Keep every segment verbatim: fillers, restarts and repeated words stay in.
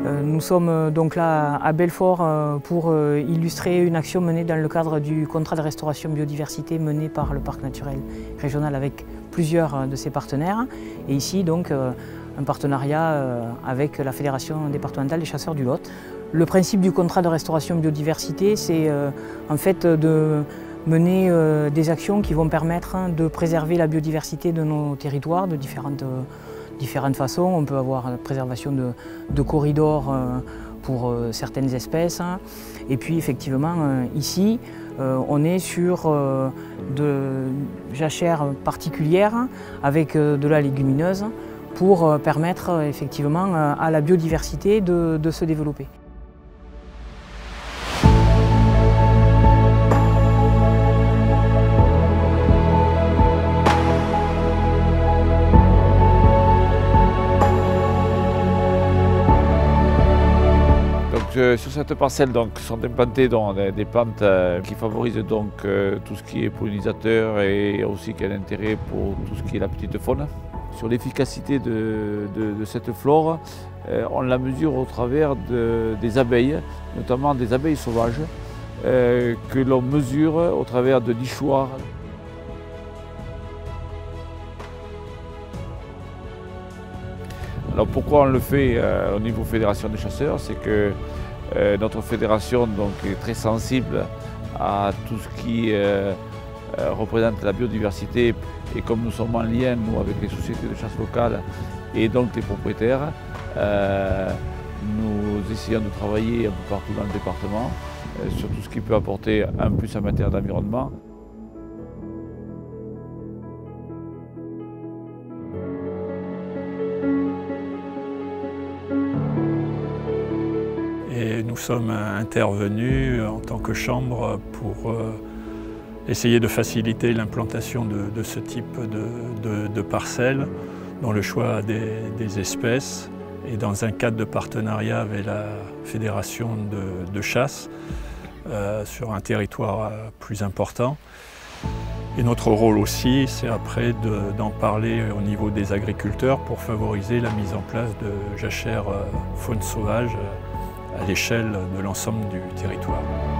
Nous sommes donc là à Belfort pour illustrer une action menée dans le cadre du contrat de restauration biodiversité mené par le Parc naturel régional avec plusieurs de ses partenaires. Et ici donc un partenariat avec la Fédération départementale des chasseurs du Lot. Le principe du contrat de restauration biodiversité, c'est en fait de mener des actions qui vont permettre de préserver la biodiversité de nos territoires de différentes différentes façons. On peut avoir la préservation de, de corridors pour certaines espèces. Et puis effectivement, ici, on est sur de jachères particulières avec de la légumineuse pour permettre effectivement à la biodiversité de, de se développer. Euh, sur cette parcelle donc, sont implantées donc, des plantes euh, qui favorisent donc, euh, tout ce qui est pollinisateur et aussi qui a un intérêt pour tout ce qui est la petite faune. Sur l'efficacité de, de, de cette flore, euh, on la mesure au travers de, des abeilles, notamment des abeilles sauvages, euh, que l'on mesure au travers de nichoirs. Alors pourquoi on le fait euh, au niveau fédération des chasseurs, c'est que euh, notre fédération donc, est très sensible à tout ce qui euh, euh, représente la biodiversité et comme nous sommes en lien nous, avec les sociétés de chasse locales et donc les propriétaires, euh, nous essayons de travailler un peu partout dans le département euh, sur tout ce qui peut apporter un plus en matière d'environnement. Et nous sommes intervenus en tant que chambre pour euh, essayer de faciliter l'implantation de, de ce type de, de, de parcelles dans le choix des, des espèces et dans un cadre de partenariat avec la fédération de, de chasse euh, sur un territoire plus important. Et notre rôle aussi, c'est après d'en parler au niveau des agriculteurs pour favoriser la mise en place de jachères euh, faune sauvage à l'échelle de l'ensemble du territoire.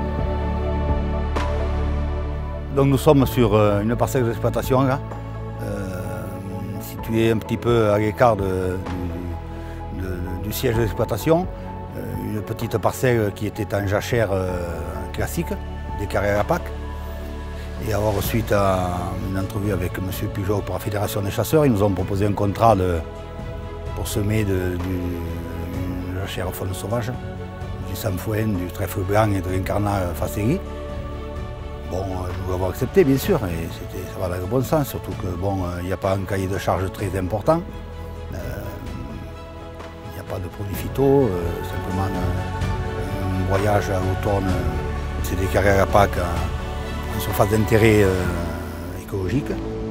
Donc nous sommes sur une parcelle d'exploitation là, euh, située un petit peu à l'écart de, du, de, du siège d'exploitation. Euh, une petite parcelle qui était en jachère euh, classique, des carrés à la Pâque. Et avoir suite à une entrevue avec M. Pujol pour la Fédération des chasseurs, ils nous ont proposé un contrat de, pour semer de, du, jachère faune sauvage, du sanfouin, du trèfle blanc et de l'incarnat facélie. Bon, nous l'avons accepté bien sûr, et ça va dans le bon sens, surtout que bon, il n'y a pas un cahier de charge très important. Euh, il n'y a pas de produits phyto, euh, simplement un, un broyage à l'automne, c'est des carrés à la Pâque en surface d'intérêt euh, écologique.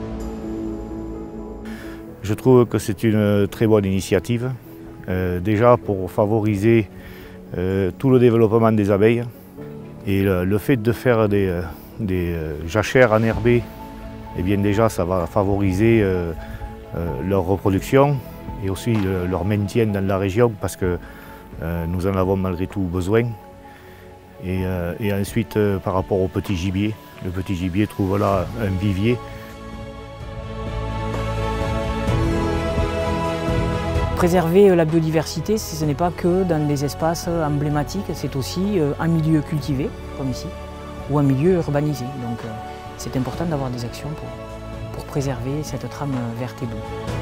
Je trouve que c'est une très bonne initiative, euh, déjà pour favoriser euh, tout le développement des abeilles et le, le fait de faire des, euh, des euh, jachères enherbées, eh bien déjà ça va favoriser euh, euh, leur reproduction et aussi euh, leur maintien dans la région parce que euh, nous en avons malgré tout besoin. Et, euh, et ensuite euh, par rapport au petit gibier, le petit gibier trouve là un vivier. Préserver la biodiversité, ce n'est pas que dans des espaces emblématiques, c'est aussi un milieu cultivé, comme ici, ou un milieu urbanisé. Donc c'est important d'avoir des actions pour, pour préserver cette trame verte et bleue.